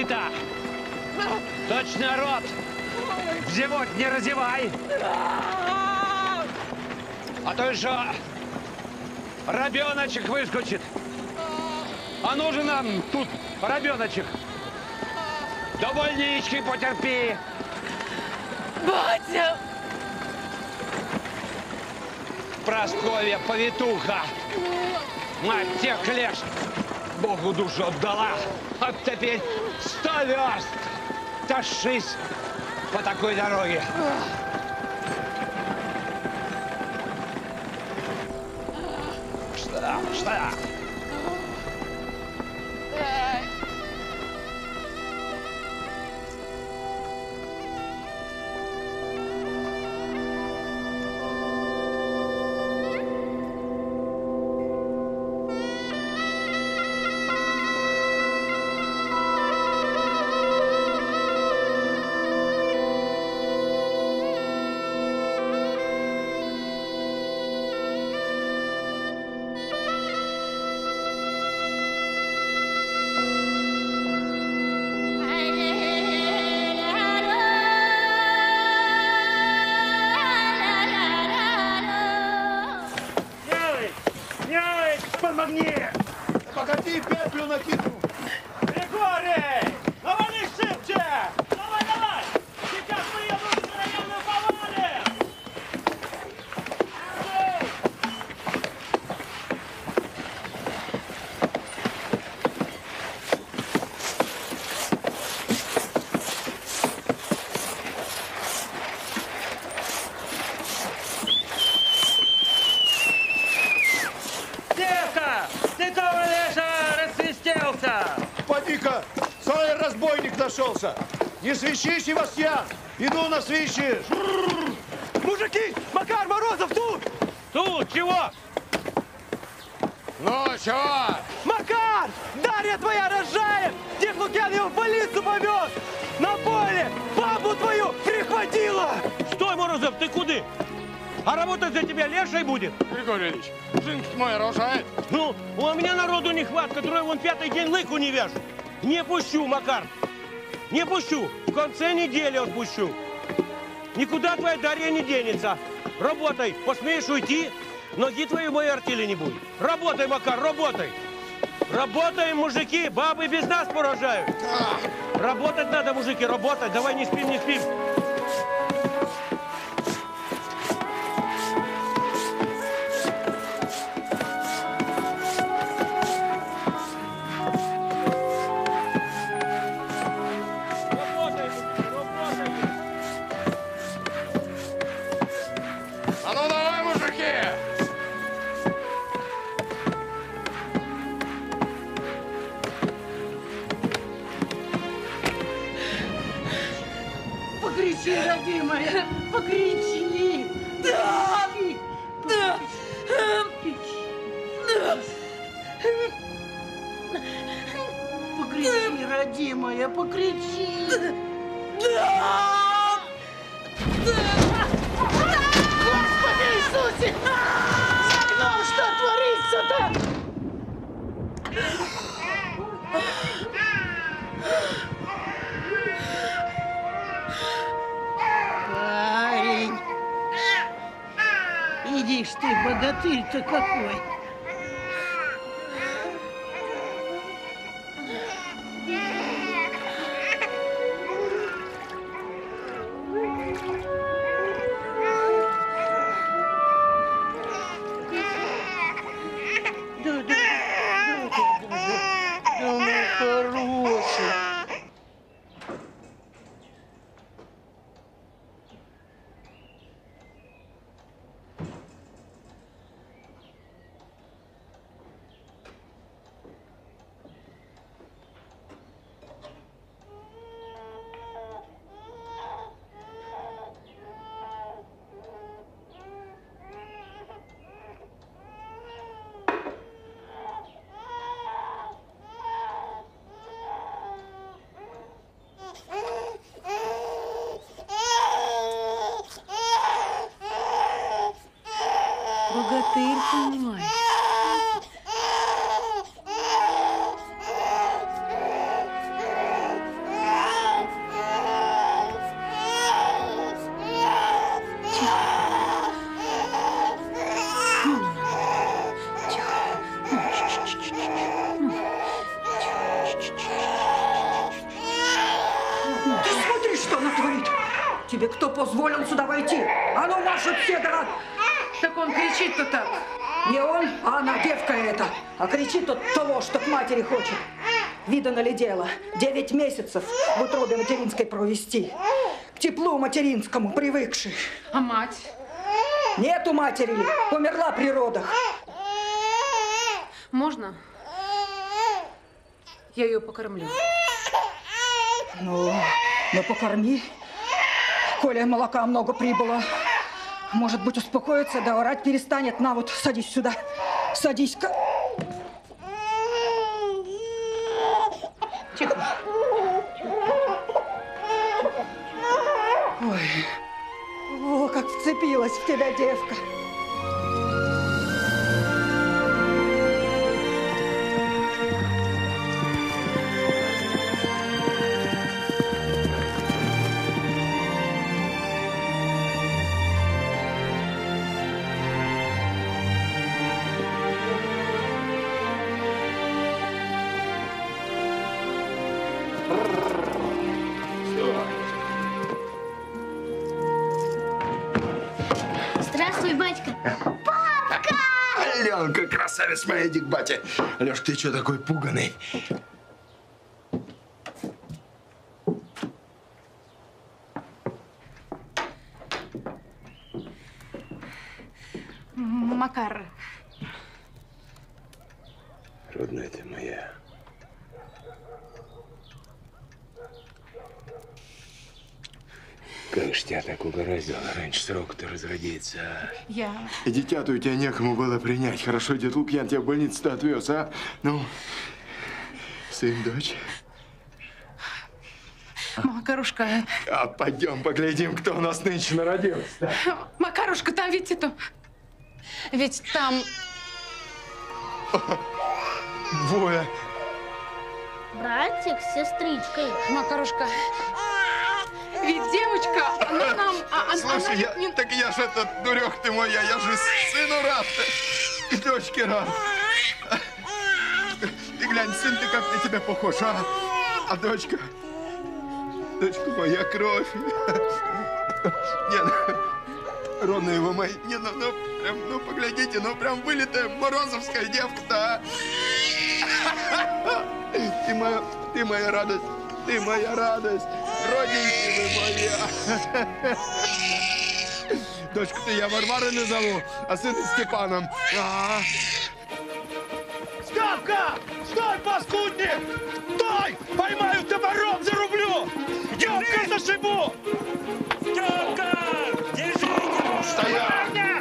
забита. Точно рот. В живот не разевай. А то еще ребеночек выскочит. А нужен нам тут ребеночек. До больнички потерпи. Батя! Прасковья, повитуха. Мать тех клеш. Богу душу отдала. А теперь 100 верст. Тащись по такой дороге. Что? Погоди, петлю накину. Григорий! Навали шибче! Давай! Сейчас приеду с районной повали! Девка! Ты тоже рассвистелся! Поди-ка, целый разбойник нашелся. Не свищи, Севастьян, иду на свищи. Мужики! Макар Морозов тут! Тут чего? Ну, чего? Макар! Дарья твоя рожает! Дед Лукьян ее в больницу повез! На поле! Бабу твою прихватила! Стой, Морозов, ты куда? А работать за тебя леший будет? Григорий Ильич, сын мой рожает. Ну, у меня народу не хватит, который вон 5-й день лыку не вяжет. Не пущу, Макар. Не пущу. В конце недели отпущу. Никуда твоя Дарья не денется. Работай. Посмеешь уйти, ноги твоей в моей артели не будет. Работай, Макар, работай. Работаем, мужики. Бабы без нас порожают. Работать надо, мужики, работать. Давай не спим, не спим. А ну давай, мужики! Покричи, родимая, покричи! Да! Да! Покричи, родимая, покричи! Да! Господи Иисусе! За окном что творится-то? Парень! Иди ж ты, богатырь-то какой! Да, мой хороший. Богатырь, понимаешь? тебе кто позволил сюда войти? А ну, Маша Федора! Так он кричит-то так. Не он, а она, девка эта. А кричит от того, что к матери хочет. Видано ли дело? 9 месяцев в утробе материнской провести. К теплу материнскому привыкший. А мать? Нету матери, умерла при родах. Можно? Я ее покормлю. Ну покорми. Коля молока много прибыло. Может быть, успокоится, да орать перестанет. На вот, садись сюда. Садись-ка. Тихо. Ой, о, как вцепилась в тебя девка. Здравствуй, батька. Папка! Аленка, красавец моя, иди к бате. Леш, ты что такой пуганый? Макар. Родная ты моя. Как ж тебя так угораздило раньше срока-то разродиться, а? Я... И дитя-то у тебя некому было принять. Хорошо, дед Лукьян тебя в больницу-то отвез, а? Ну, сын, дочь. Макарушка. А пойдем поглядим, кто у нас нынче народился. Макарушка, там ведь это... Ведь там... Воя. Братик с сестричкой. Макарушка. Ведь девочка, она нам... Слушай, так я ж этот, дурек ты моя, я же сыну рад, и дочке рад. Ты глянь, сын, ты как на тебя похож, а? А дочка? Дочка моя, кровь. Не, ну, родные его мои, не, ну, поглядите, ну, прям вылитая морозовская девка-то, а? Ты моя радость, ты моя радость. Родненькие вы моя. Дочку-то я Варварой назову, а сына Степаном. Ставка! Стой, паскудник! Стой! Поймаю топором, зарублю! Девка зашибу! Ставка! Держи его! Стоять!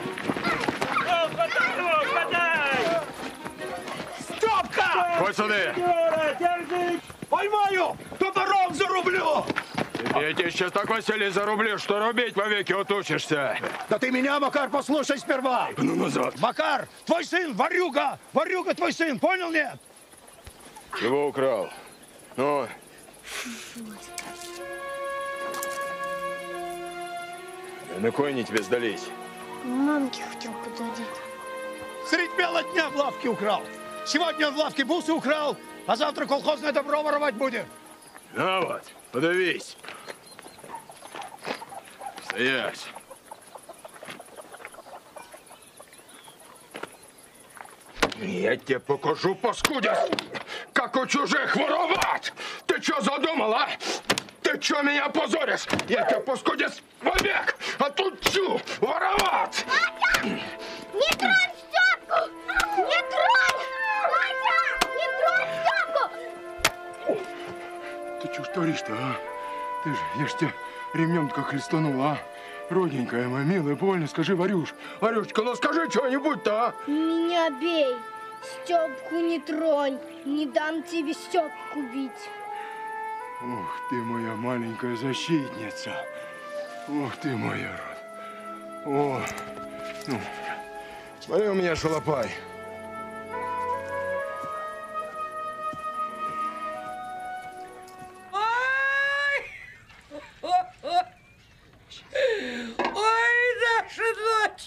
Подай! Ставка! Хоть сюда! Держи! Поймаю! Топором зарублю! Я тебе сейчас так, Василий, зарублю, что рубить вовеки отучишься. Да ты меня, Макар, послушай сперва! Ну, назад. Макар, твой сын ворюга! Ворюга твой сын, понял, нет? Чего украл? Ну? На кой они тебе сдались? Мамке хотел подарить. Средь бела дня в лавке украл. Сегодня он в лавке бусы украл, а завтра колхозное добро воровать будет. На вот, подавись. Стоять. Я тебе покажу, паскудец, как у чужих воровать! Ты что задумал, а? Ты что меня позоришь? Я тебя, паскудец, вовек отучу воровать! Вася! Не тронь Степку! Не тронь! Вася! Не тронь Степку! Ты что ж творишь-то, а? Ты же, я ж тебя ремнем как хлестанул, а? Родненькая моя, милая, больно, скажи, Варюш. Варюшечка, ну скажи что-нибудь-то, а? Меня бей! Степку не тронь! Не дам тебе Степку бить! Ух ты, моя маленькая защитница. Ух ты, моя род. О, ну, смотри, у меня шалопай. Ой, наша дочь!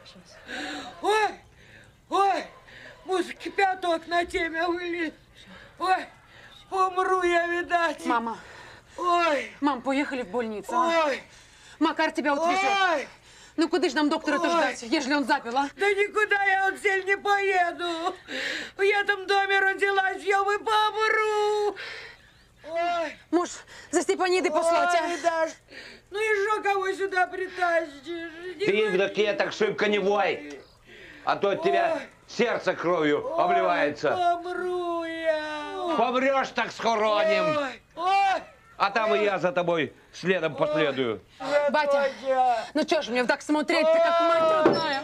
Ой, муж кипяток на теме вылез. Ой, помру я, видать. Мама. Ой, Мам, поехали в больницу. А? ой, Макар тебя отвезет. Ой! Ну куда ж нам доктора-то ждать, ежели он запил, а? Да никуда я отсель не поеду. В этом доме родилась, я вы помру. Ой. Муж за Степанидой послать, а? Ой, Даш, ну и что, кого сюда притащишь? Ты, Евдокия, так шибко не вой, а то от тебя сердце кровью обливается. Помру я. Помрешь, так схороним. Ой, ой. А там и я за тобой следом последую. Батя, ну чё ж мне так смотреть, ты как мать родная?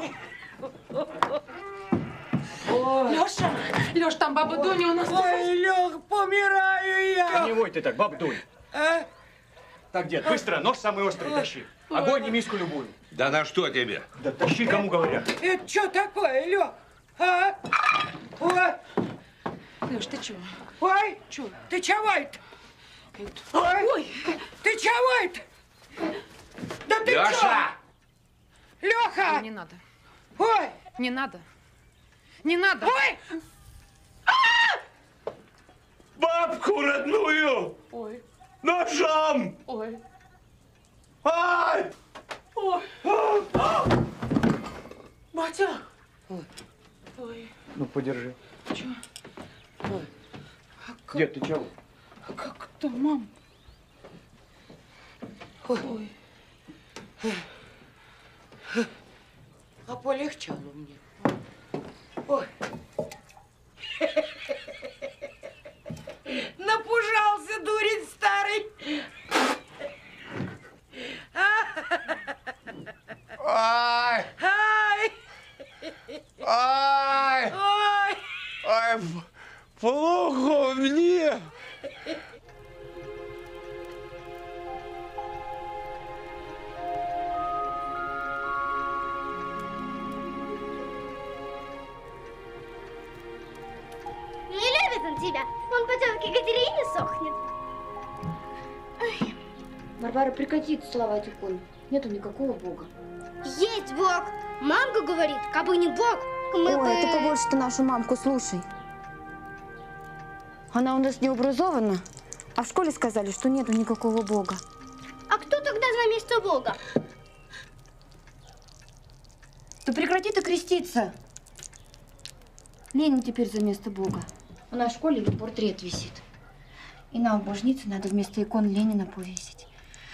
Лёша, Лёш, там баба Дуня у нас. Ой, Лёх, помираю я. Не вой ты так, баб Дунь. А? Так, дед, быстро, нож самый острый тащи. Огонь и миску любую. Да на что тебе? Да тащи, кому говорят. Это что такое, Лёх? А? Ой, Лёш, ты чего? ой, Чё? ты чего это? Ой, ты чего это? Да ты Лёша! чё? Лёха! Не надо, Ой, не надо. Не надо. ой! Бабку родную! Ой, Ножом! ой. Ай! Батя! Ой, Ну, подержи. чё? Дед, ты чего? А как то, мам? Ой. А полегчало мне. Ой. Напужался дурень старый. Ай! Ай! Ай! Ой! Ай! Плохо мне! Не любит он тебя. Он по тетке Катерине сохнет. Варвара, прекрати целовать икону. Нету никакого Бога. Есть Бог. Мамка говорит, кабы не Бог, мы бы... Ой, ты побольше ты нашу мамку слушай. Она у нас не образована, а в школе сказали, что нету никакого Бога. А кто тогда за место Бога? Да прекрати ты креститься. Ленин теперь за место Бога. У нас в школе его портрет висит. И нам в божнице надо вместо икон Ленина повесить.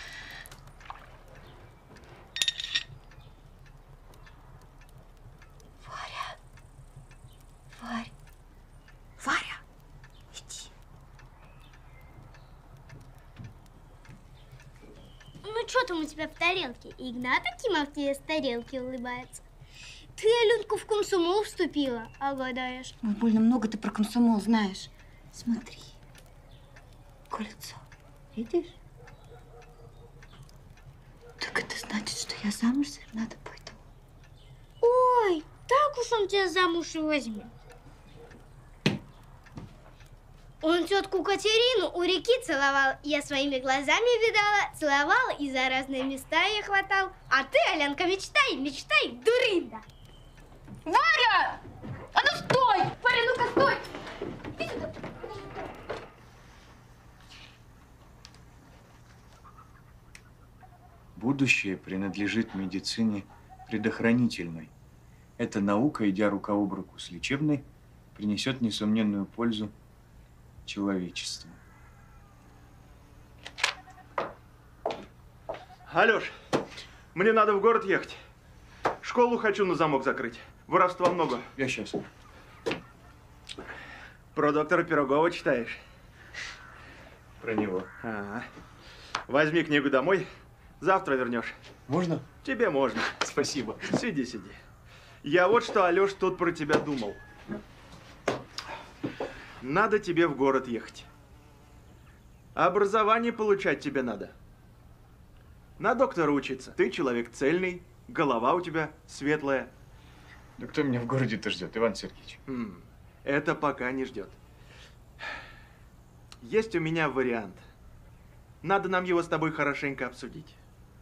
Варя, иди. Ну что там у тебя в тарелке? Игнат Акимов тебе с тарелки улыбается. Ты, Аленка, в комсомол вступила, а гадаешь? Ой, больно много ты про комсомол знаешь. Смотри. Кольцо. Видишь? Так это значит, что я замуж за Игната пойду. Ой, так уж он тебя замуж и возьмет. Он тетку Катерину у реки целовал, я своими глазами видала, целовал и за разные места я хватал. А ты, Аленка, мечтай, мечтай, дурында. Варя! А ну стой! Варя, ну-ка стой! Иди сюда. Будущее принадлежит медицине предохранительной. Эта наука, идя рука об руку с лечебной, принесет несомненную пользу человечеству. Алёш, мне надо в город ехать. Школу хочу на замок закрыть. Воровства много. Я сейчас. Про доктора Пирогова читаешь? Про него. Ага. Возьми книгу домой, завтра вернешь. Можно? Тебе можно. Спасибо. Сиди, сиди. Я вот что, Алёш, тут про тебя думал. Надо тебе в город ехать. Образование получать тебе надо. На доктора учиться. Ты человек цельный, голова у тебя светлая. Да кто меня в городе-то ждет, Иван Сергеевич? Это пока не ждет. Есть у меня вариант. Надо нам его с тобой хорошенько обсудить.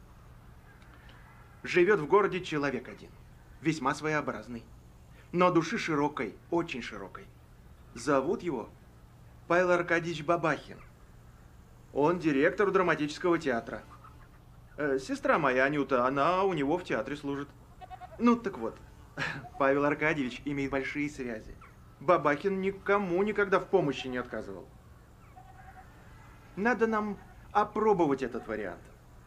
Живет в городе человек один, весьма своеобразный, но души широкой, очень широкой. Зовут его Павел Аркадьевич Бабахин. Он директор драматического театра. Сестра моя, Анюта, она у него в театре служит. Ну, так вот, Павел Аркадьевич имеет большие связи. Бабахин никому никогда в помощи не отказывал. Надо нам опробовать этот вариант.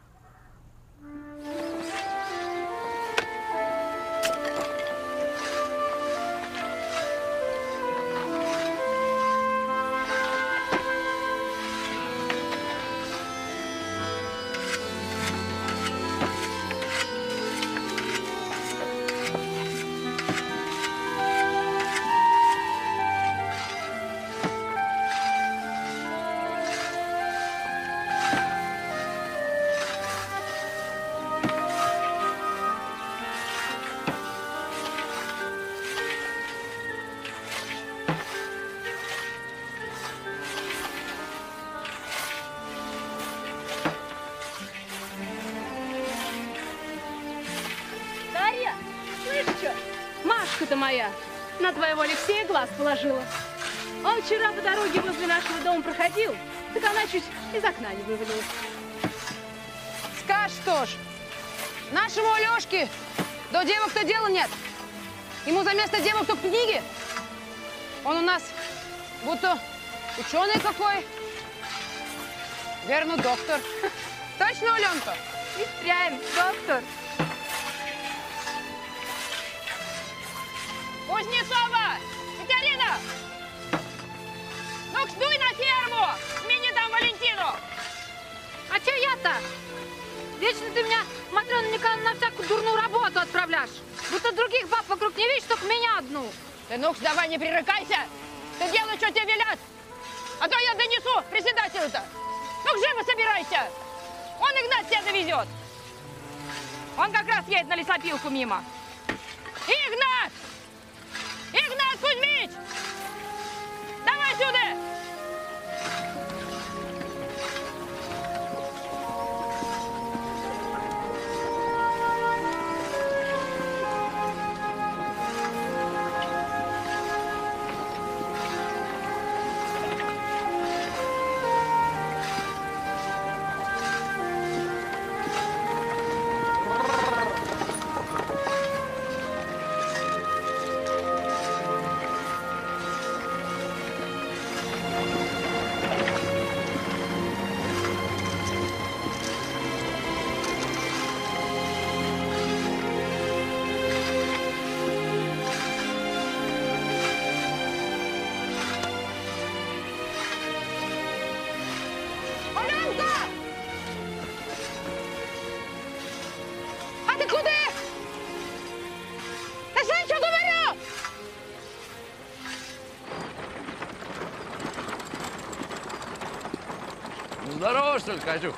Машка-то моя на твоего Алексея глаз положила. Он вчера по дороге возле нашего дома проходил, так она чуть из окна не вывалилась. Скажешь, что ж, нашему Алёшке до девок-то дела нет. Ему за место девок только книги. Он у нас будто ученый какой. Верно, доктор. Точно, Аленка? И впрямь, доктор. Кузнецова! Катерина! Ну-ка, дуй на ферму! Смени там Валентину! А чё я-то? Вечно ты меня, Матрёна Николаевна, на всякую дурную работу отправляешь. Будто других баб вокруг не видишь, только меня одну. Ты ну-ка, давай не пререкайся! Ты делай, что тебе велят! А то я донесу председателю-то! Ну-ка, живо собирайся! Он Игнат тебя довезет! Он как раз едет на лесопилку мимо. Игнат! Игнат Кузьмич! Давай сюда! Здорово, что ли, Катюх?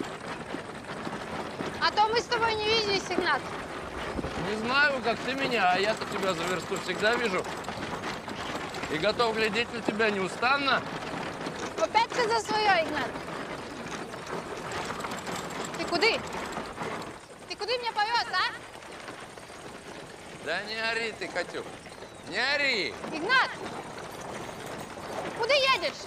А то мы с тобой не виделись, Игнат. Не знаю, как ты меня, а я-то тебя за версту всегда вижу. И готов глядеть на тебя неустанно. Опять ты за свое, Игнат. Ты куды? Ты куды меня повез, а? Да не ори ты, Катюх, не ори. Игнат! Куда едешь?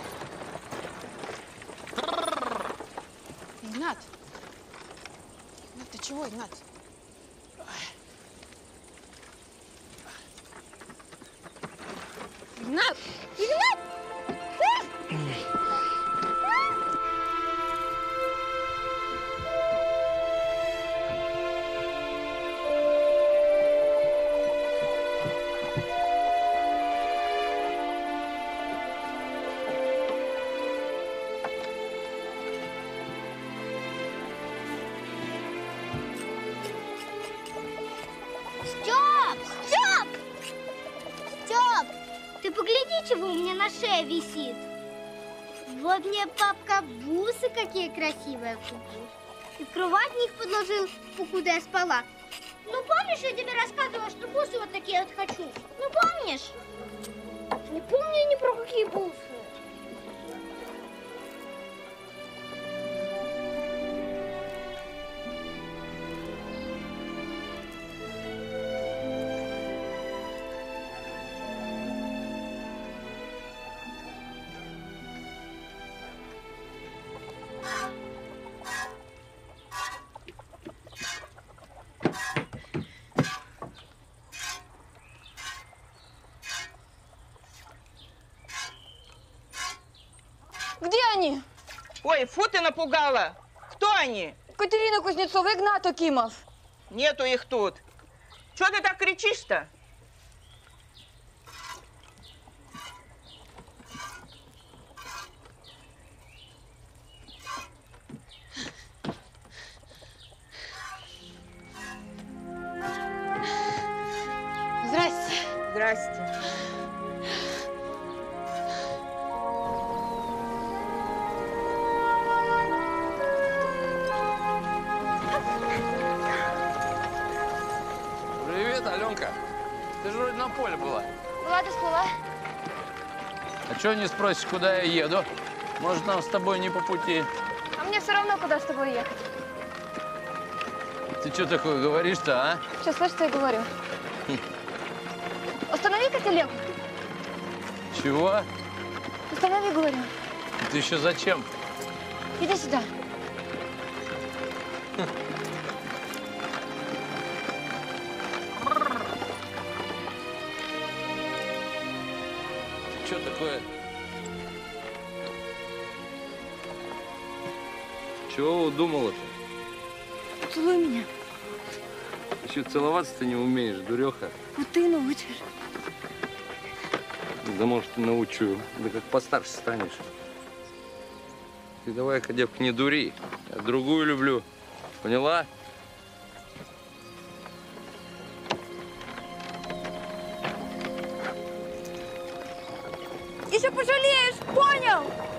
Игнат! Игнат, ты чего, Игнат? Игнат! Игнат! Стёп! Стёп! Стёп! Ты погляди, чего у меня на шее висит. Вот мне папка бусы какие красивые купил. И в кровать в них подложил, покуда я спала. Ну, помнишь, я тебе рассказывала, что бусы вот такие вот хочу? Ну, помнишь? Не помню я ни про какие бусы. Фу, ты напугала. Кто они? Катерина Кузнецова, Игнат Акимов. Нету их тут. Чего ты так кричишь-то? Здрасте. Здрасте. Привет, Аленка. Ты же вроде на поле была. Была, ты всплыла? А чего не спросишь, куда я еду? Может, нам с тобой не по пути? А мне все равно, куда с тобой ехать. Ты что такое говоришь-то, а? Что, слышишь, что я говорю? Установи-ка телегу. Чего? Установи, говорю. Ты еще зачем? Иди сюда. Что такое? Чего удумала-то? Поцелуй меня. Еще целоваться ты не умеешь, дуреха. Вот ты научишь. Да может, и научу. Да как постарше станешь. Ты давай-ка, девка, не дури. Я другую люблю. Поняла? Еще пожалеешь, понял?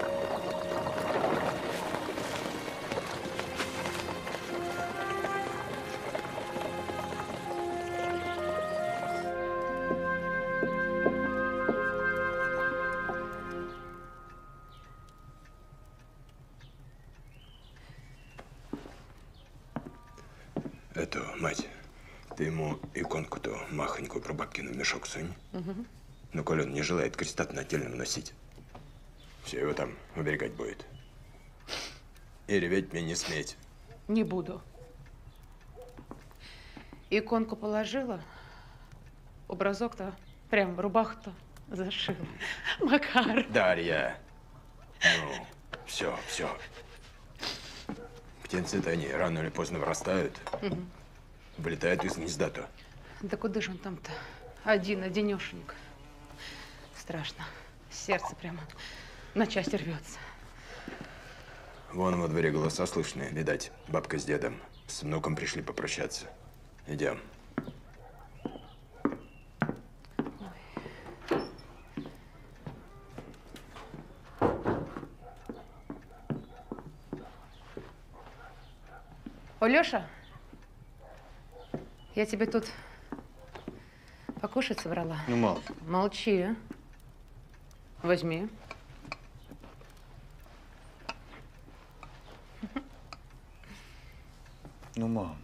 Эту, мать, ты ему иконку-то махонькую про бабкину мешок сунь. Ну, коли он не желает креста на отдельном носить, все его там оберегать будет. И реветь мне не сметь. Не буду. Иконку положила, образок-то, прям рубаху-то зашила. Макар. Дарья, ну, все, все. Птенцы-то они рано или поздно вырастают, вылетают из гнезда-то. Да куда же он там-то? Одинешенек. Страшно. Сердце прямо на части рвется. Вон во дворе голоса слышны. Видать, бабка с дедом с внуком пришли попрощаться. Идем. О, Леша, я тебе тут покушать собрала. Ну, мало. Молчи, а. Возьми. Ну, мам.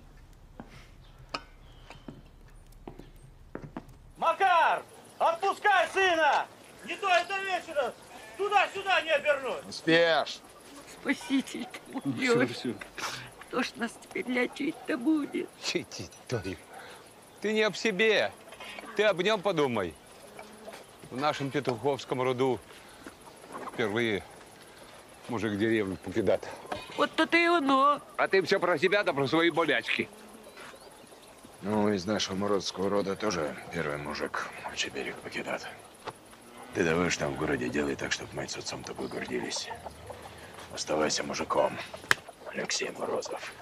Макар! Отпускай сына! Не то это вечера! Туда-сюда не обернуть! Успеешь. Спаситель ты мой, Всё, Лёш. всё. Кто ж нас теперь лечить-то будет? Читить-то. Ты не об себе, ты об нем подумай. В нашем петуховском роду впервые мужик деревню покидает. Вот то-то и оно. А ты все про себя, да про свои болячки. Ну, из нашего морозского рода тоже первый мужик отчий берег покидает. Ты давай ж там в городе делай так, чтобы мать с отцом тобой гордились. Оставайся мужиком, Алексей Морозов.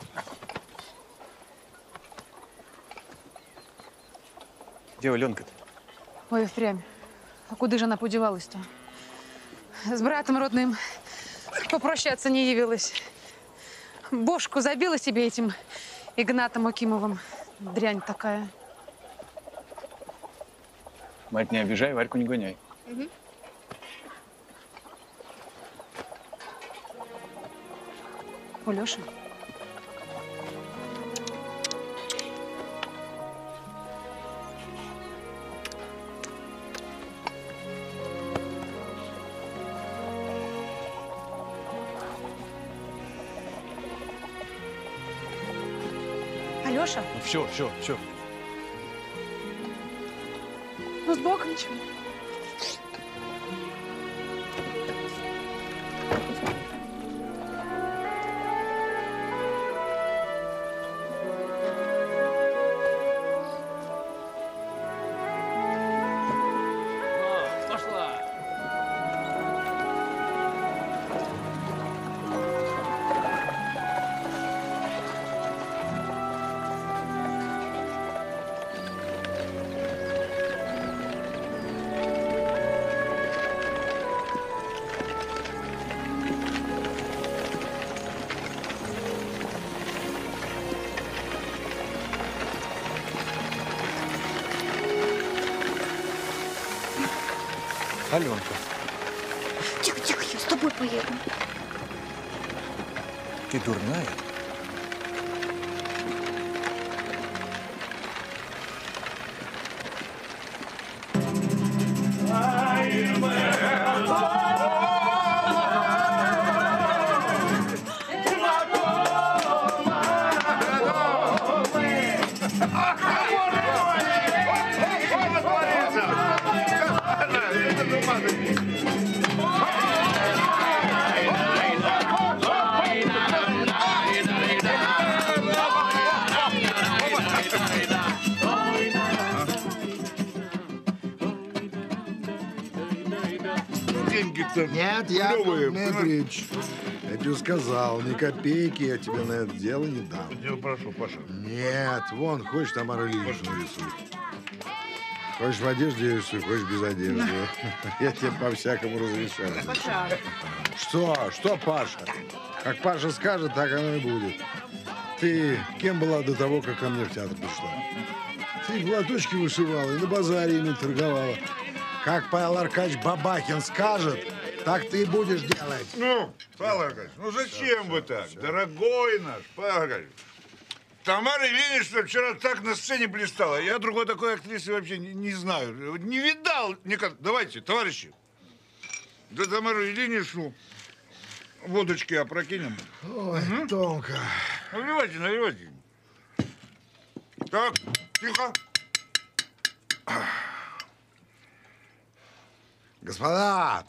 Где Аленка-то? Ой, впрямь. А куда же она подевалась-то? С братом родным попрощаться не явилась. Бошку забила себе этим Игнатом Акимовым. Дрянь такая. Мать, не обижай, Варьку не гоняй. О, Леша. Алёша, Все. ну с Богом ничего. Аленка. Тихо, тихо, я с тобой поеду. Ты дурная? Деньги-то Нет, Яков клевые, Дмитриевич, я тебе сказал, ни копейки я тебе на это дело не дам. Я прошу, Паша. Нет, вон, хочешь, Тамара Ильинична рисует. Хочешь в одежде рисуй, хочешь без одежды. Я тебе по-всякому разрешаю. Паша. Что, Паша? Как Паша скажет, так оно и будет. Ты кем была до того, как ко мне в театр пришла? Ты платочки вышивала и на базаре ими торговала. Как Павел Аркадьевич Бабахин скажет, так ты и будешь делать. Ну, Павел Аркадьевич, ну зачем вы так? Дорогой наш, Павел Аркадьевич. Тамара Ильинична вчера так на сцене блистала. Я другой такой актрисы вообще не знаю. Не видал никак. Давайте, товарищи, да Тамару Ильиничну водочки опрокинем. Ой, Томка. Наливайте, наливайте. Так, тихо. Господа!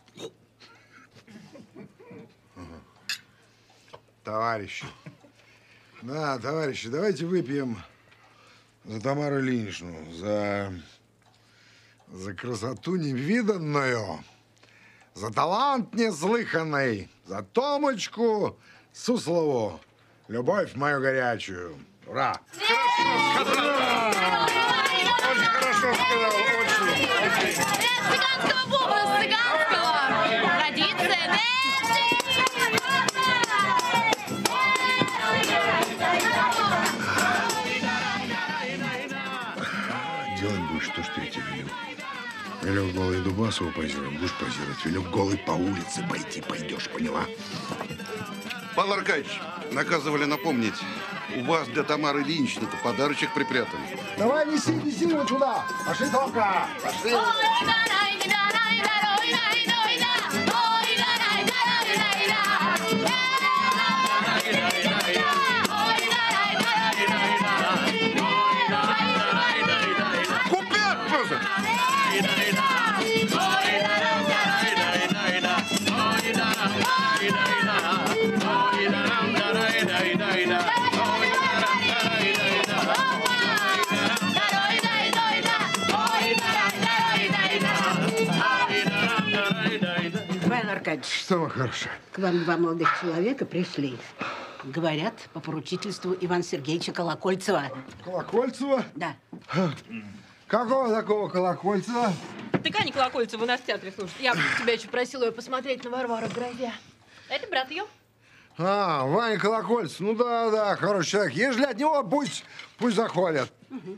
Товарищи. Да, товарищи, давайте выпьем за Тамару Ильиничну, за красоту невиданную, за талант неслыханный, за Томочку Суслову, любовь мою горячую. Ура! Очень хорошо сказал, очень. Цыганского бубна, цыганского. Традиция. Делать будешь то, что я тебе велю. Велю голый Дубасову позировать, будешь позировать. Велю голый по улице пойти, пойдешь, поняла? Павел Аркадьевич, наказывали напомнить, у вас для Тамары Ильиничны-то подарочек припрятан. Давай, неси вот туда. Пошли, Томка, пошли. Купят просто. Павел Аркадьевич, Что, хорошая? к вам два молодых человека пришли. Говорят, по поручительству Ивана Сергеевича Колокольцева. Колокольцева? Да. Какого такого Колокольцева? Так Аня Колокольцева у нас в театре служит. Я тебя еще просила ее посмотреть на Варвару в грозе. Это брат ее. А, Ваня Колокольцев. Ну да, хороший человек. Ежели от него, пусть заходят.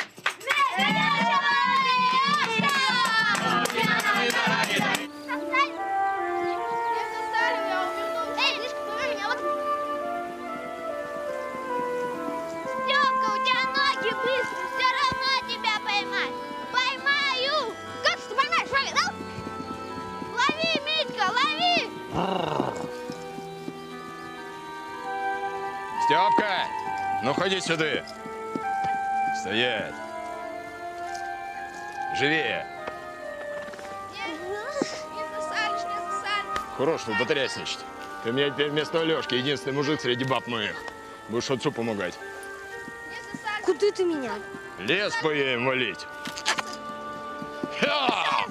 Стёпка, у тебя ноги быстрые, все равно тебя поймать. Поймаю! Как ты поймаешь, лови, да? Лови, Митька, лови! Степка, ну ходи сюда. Стоять. Живее. Хорош тут батарясничать. Ты у меня теперь вместо Алёшки единственный мужик среди баб моих. Будешь отцу помогать. Куда ты меня? Лес поедем валить. Ха!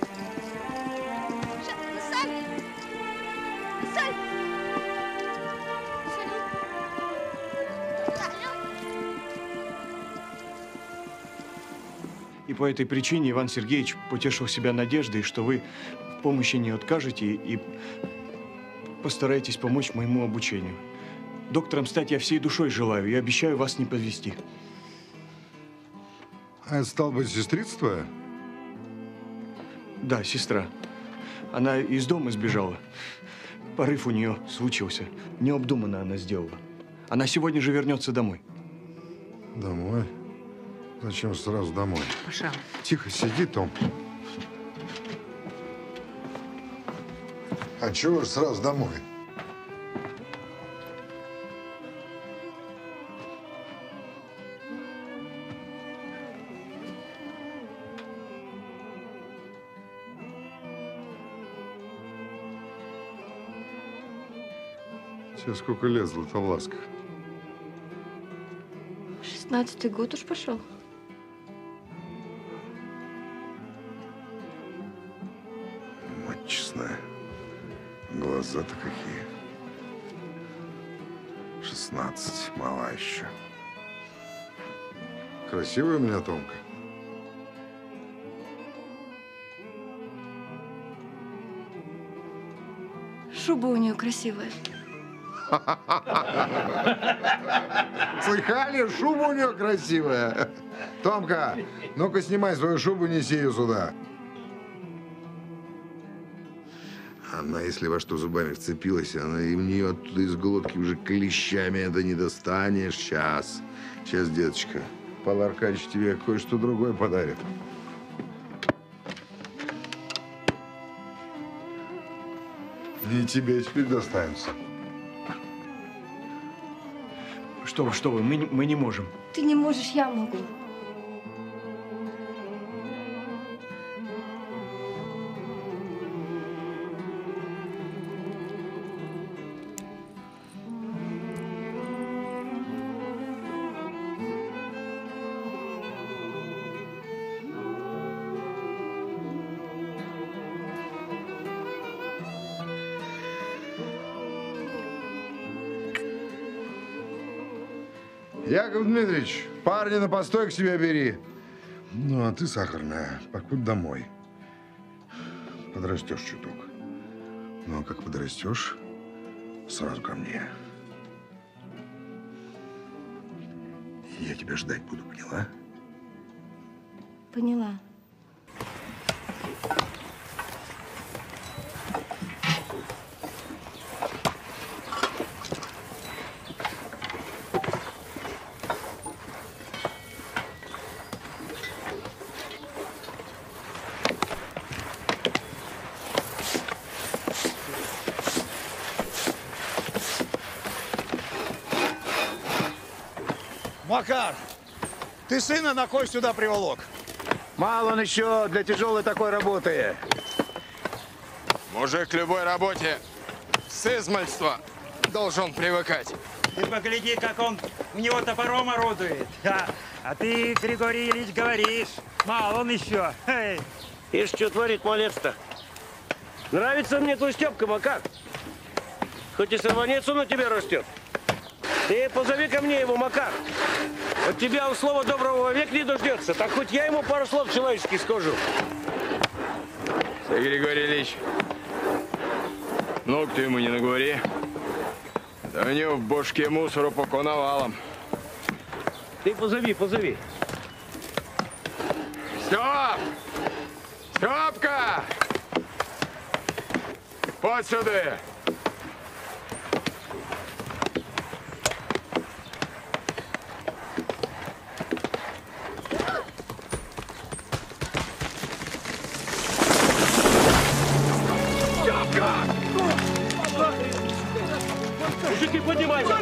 И по этой причине Иван Сергеевич потешил себя надеждой, что вы в помощи не откажете и постараетесь помочь моему обучению. Доктором стать я всей душой желаю и обещаю вас не подвести. А это, стало быть, сестрица твоя? Да, сестра. Она из дома сбежала. Порыв у нее случился. Необдуманно она сделала. Она сегодня же вернется домой. Домой? Зачем сразу домой? Паша. Тихо сиди, Том. А чего же сразу домой? Тебе сколько лет, Златовласка? 16-й год уж пошел. Мать честная. Глаза-то какие. 16. Мала еще. Красивая у меня Томка. Шуба у нее красивая. Слыхали? Шуба у нее красивая. Томка, ну-ка снимай свою шубу, неси ее сюда. Она, если во что зубами вцепилась, она и в нее оттуда из глотки уже клещами это не достанешь. Сейчас, деточка. Павел Аркадьевич тебе кое-что другое подарит. И тебе теперь достанется. Что вы, мы не можем. Ты не можешь, я могу. Яков Дмитриевич, парня на постой к себе бери. Ну, а ты, сахарная, покудь домой. Подрастешь чуток. Ну, а как подрастешь, сразу ко мне. Я тебя ждать буду, поняла? Поняла. Макар, ты сына на кой сюда приволок? Мало он еще для тяжелой такой работы. Мужик к любой работе с измальства должен привыкать. Ты погляди, как он у него топором орудует. А ты, Григорий Ильич, говоришь, мало он еще. Ишь, что творит малец-то? Нравится мне твой Степка, Макар. Хоть и сорванец он у тебя растет. Ты позови ко мне его, Макар. От тебя он слова доброго вовек не дождется. Так хоть я ему пару слов человеческих скажу. Ты, Григорий Ильич, ну ты ему не наговори. Да у него в башке мусору по коновалам. Ты позови. Степ! Степка! Вот сюда! Мужики, поднимайся!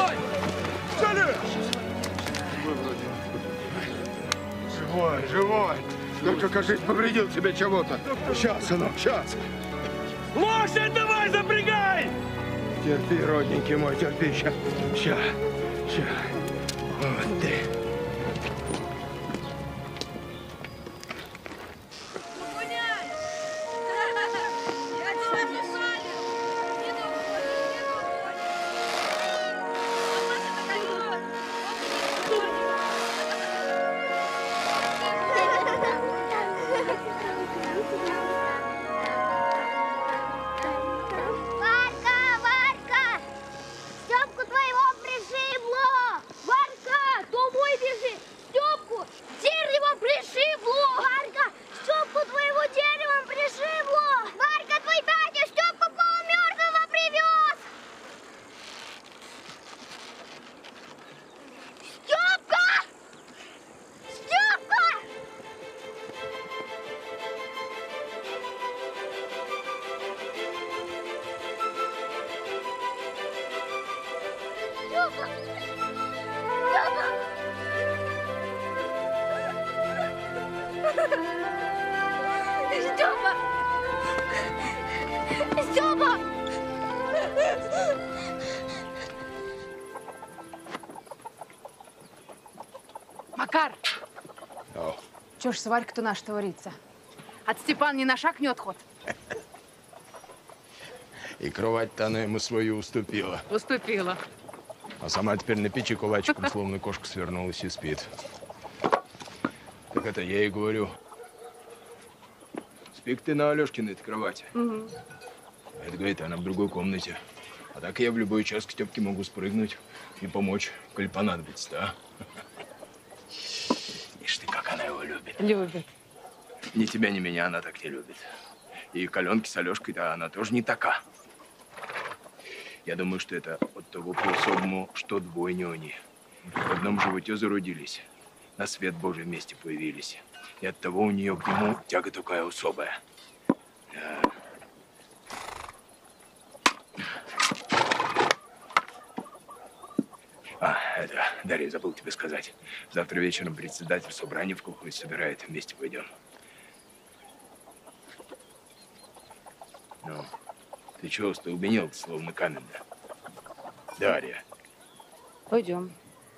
Живой. Только, кажется, повредил тебе чего-то. Сейчас, сынок, сейчас. Лошадь давай, запрягай! Терпи, родненький мой, терпи. Сейчас. Вот ты. Варька! Степку твоего пришибло! Варька, домой Степа! Степа! Макар! О, Чё ж сварка-то наша творится? От Степана ни на шаг не отход. и кровать-то она ему свою уступила. Уступила. А сама теперь на печи кулачиком, словно кошка, свернулась и спит. Так это я ей говорю. Спи ты на Алешкиной этой кровати. Угу. Это, говорит, она в другой комнате. А так я в любой час к Степке могу спрыгнуть и помочь, коль понадобится, а? Ишь ты, как она его любит. Любит. Ни тебя, ни меня она так не любит. И к Аленке с Алешкой-то она тоже не така. Я думаю, что это от того по-особому, что двойни они. В одном животе зародились, на свет Божий вместе появились. И от того у нее к нему тяга такая особая. Да. Это, Дарья, забыл тебе сказать. Завтра вечером председатель собрания в колхозе собирает. Вместе пойдем. Ну, ты чего остолбенел, словно каменная? Дарья. Пойдем.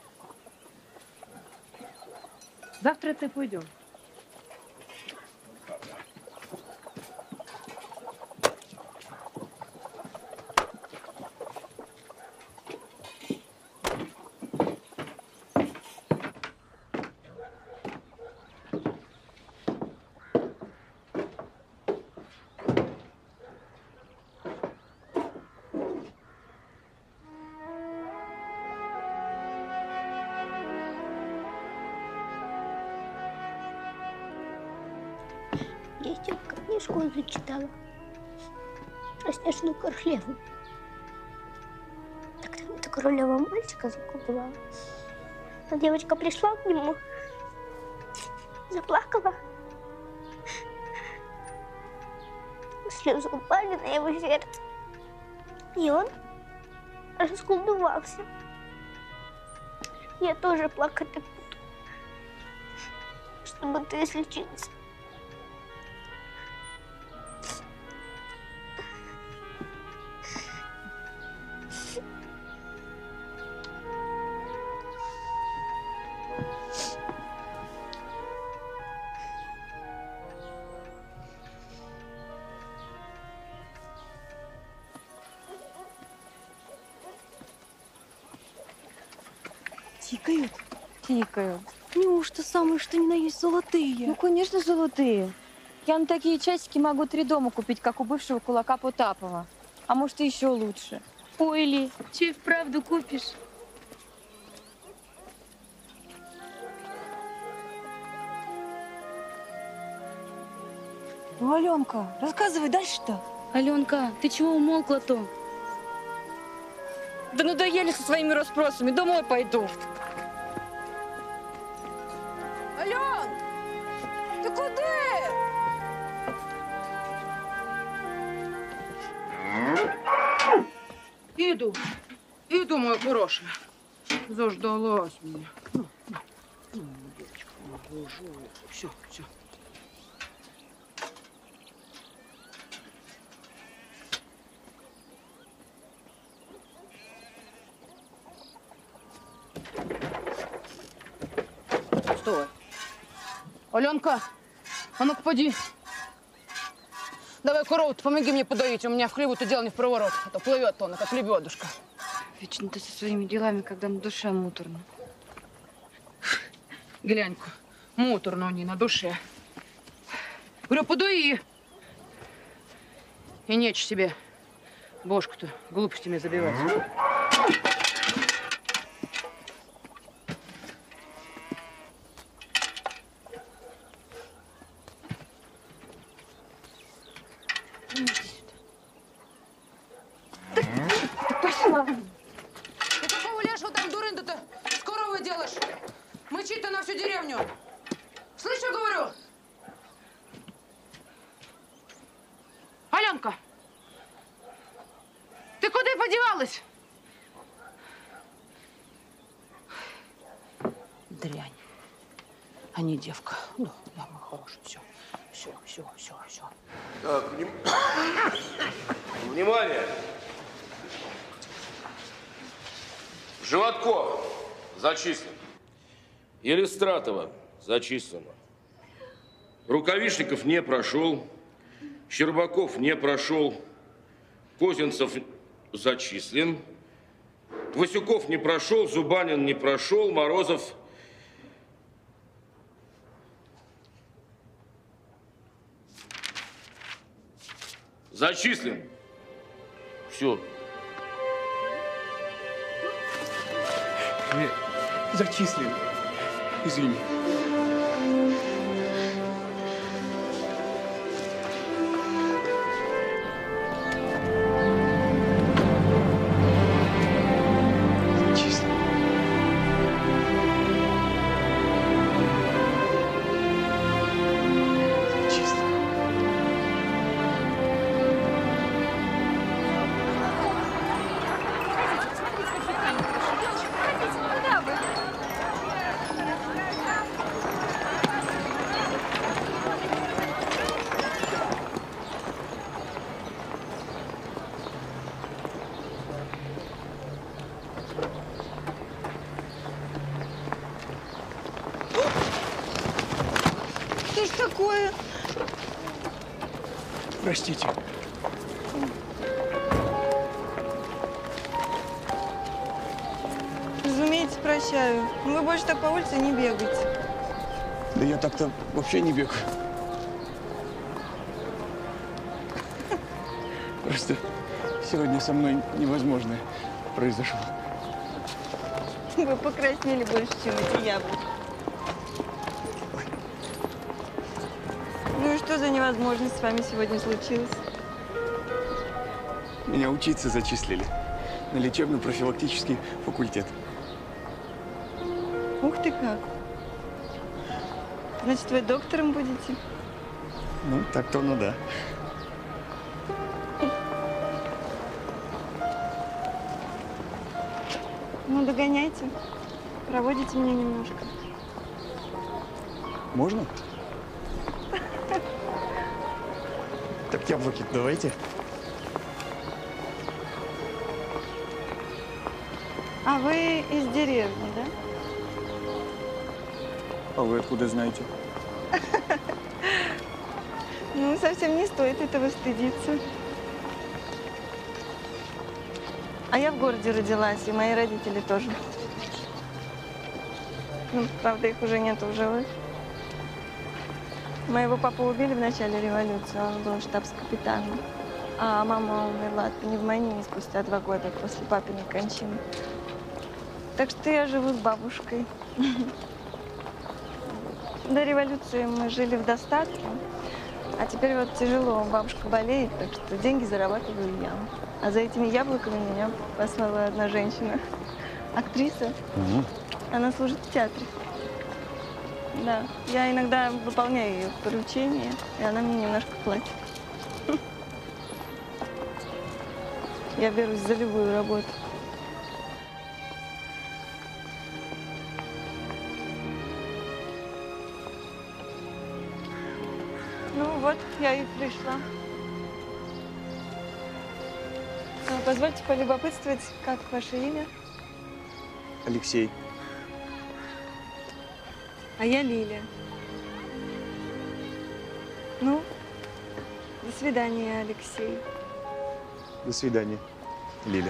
Завтра ты пойдем. Я Степка книжку зачитала про снежную королеву. Так там эта королева мальчика заколдовала. А девочка пришла к нему, заплакала. Слезы упали на его сердце. И он расколдовался. Я тоже плакать буду, чтобы ты излечился. Тикают? Тикают. Неужто самые, что ни на есть, золотые? Ну, конечно, золотые. Я на такие часики могу 3 дома купить, как у бывшего кулака Потапова. А может, и еще лучше. Ой, Ли, че вправду купишь? Ну, Аленка, рассказывай дальше-то. Аленка, ты чего умолкла-то? Да надоели со своими расспросами, домой пойду. Ален! Ты куда? Иду, моя хорошая. Заждалась меня. Девочка, все. Стой. Аленка, а ну-ка поди. Давай корову-то помоги мне подоить. У меня в хлеву-то дело не в проворот. А то плывет она, как лебедушка. Вечно ты со своими делами, когда на душе муторно. Глянь-ка, муторно у ней на душе. Говорю, подуи. И нечь себе бошку-то глупостями забивать. Пошла. Ты какого лешего там дурында-то с коровой делаешь? Мычит-то на всю деревню. Слышь, что говорю? Аленка, ты куда подевалась? Дрянь. а не девка. Ну, да, мой хороший, все. Так, внимание! Животков зачислен. Елистратова зачислено. Рукавишников не прошел. Щербаков не прошел. Козинцев зачислен. Васюков не прошел. Зубанин не прошел. Морозов зачислен. Все. Зачислен. Извини. Что ж такое? Простите. Разумеется, прощаю. Но вы больше так по улице не бегайте. Да я так-то вообще не бегаю. Просто сегодня со мной невозможное произошло. Вы покраснели больше, чем эти яблоки. Ну и что за невозможность с вами сегодня случилось? Меня учиться зачислили на лечебно-профилактический факультет. Ух ты как! Значит, вы доктором будете? Ну, так-то ну да. Ну, догоняйте. Проводите меня немножко. Можно? Так яблоки давайте. А вы из деревни, да? А вы откуда знаете? Ну, совсем не стоит этого стыдиться. А я в городе родилась, и мои родители тоже. Ну, правда, их уже нету в живых. Моего папу убили в начале революции, он был штабс-капитаном. А мама умерла от пневмонии спустя 2 года после папиной кончины. Так что я живу с бабушкой. До революции мы жили в достатке, а теперь вот тяжело, бабушка болеет, так что деньги зарабатываю я. А за этими яблоками меня послала одна женщина, актриса. Она служит в театре. Да, я иногда выполняю ее поручения, и она мне немножко платит. Я берусь за любую работу. Ну вот, я и пришла. Позвольте полюбопытствовать, как ваше имя? Алексей. А я Лиля. Ну, до свидания, Алексей. До свидания, Лиля.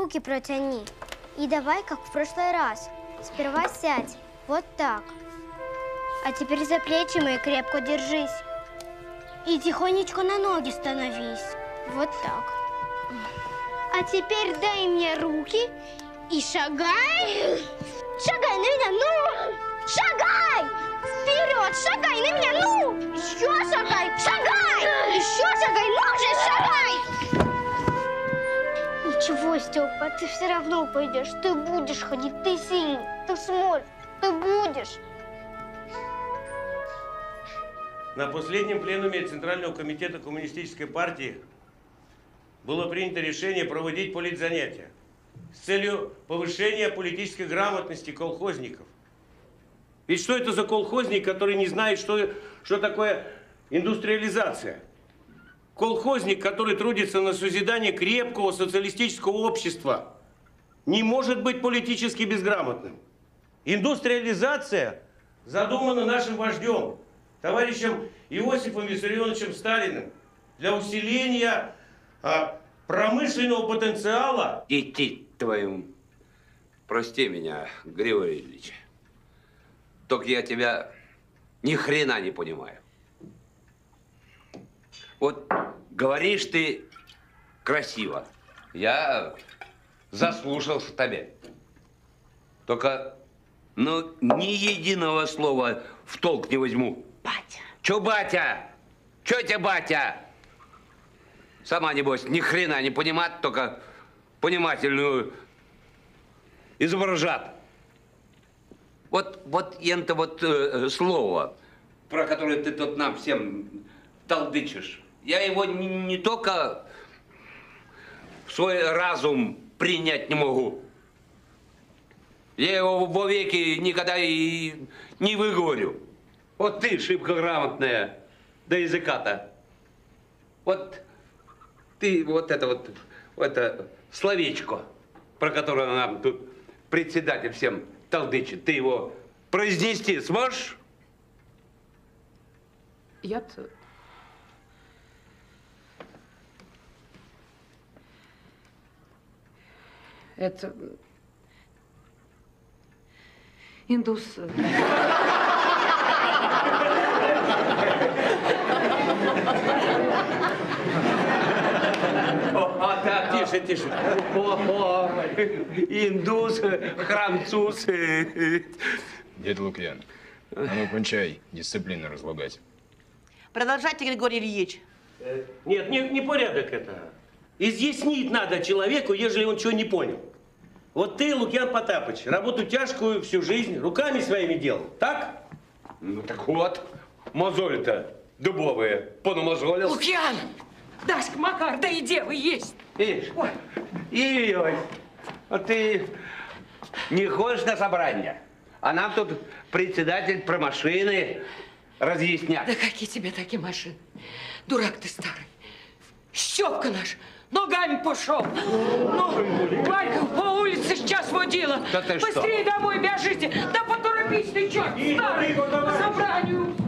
руки протяни. И давай, как в прошлый раз. Сперва сядь. Вот так. А теперь за плечи мои крепко держись. И тихонечко на ноги становись. Вот так. А теперь дай мне руки и шагай. Шагай на меня, ну! Шагай! Вперед, шагай на меня, ну! Еще шагай, шагай! Еще шагай, ну же, шагай! Ничего, Степа, ты все равно пойдешь. Ты будешь ходить, ты сильный, ты сможешь, ты будешь. На последнем пленуме Центрального комитета Коммунистической партии было принято решение проводить политзанятия с целью повышения политической грамотности колхозников. Ведь что это за колхозник, который не знает, что такое индустриализация? Колхозник, который трудится на созидание крепкого социалистического общества, не может быть политически безграмотным. Индустриализация задумана нашим вождем, товарищем Иосифом Виссарионовичем Сталиным, для усиления промышленного потенциала. Идти твою. Прости меня, Григорий Ильич. Только я тебя ни хрена не понимаю. Вот говоришь ты красиво. Я заслушался тебе. Только, ну, ни единого слова в толк не возьму. Батя. Чё, батя? Чё тебе, батя? Сама, небось, ни хрена не понимать, только понимательную изображат. Вот это вот слово, про которое ты тут нам всем толдычишь, я его не только в свой разум принять не могу. Я его вовеки никогда и не выговорю. Вот ты, шибко грамотная, до языка-то. Вот ты это словечко, про которое нам тут председатель всем толдычит, ты его произнести сможешь? Я-то... Это... Индус... Так, тише, тише. Индус, француз. Дед Лукьян, а ну кончай дисциплину разлагать. Продолжайте, Григорий Ильич. Нет, не порядок это. Изъяснить надо человеку, ежели он чего не понял. Вот ты, Лукьян Потапыч, работу тяжкую всю жизнь руками своими делал, так? Ну так вот, мозоли-то дубовые понамозолил. Лукьян! Дашка, Макар, да и девы есть. Видишь? Ой, а ты не ходишь на собрание, а нам тут председатель про машины разъяснят. Да какие тебе такие машины? Дурак ты старый. Степка наш ногами пошел. Ну, Валька по улице сейчас водила. Да ты быстрее что? Домой бежите. Да поторопись ты, черт, старый, по собранию.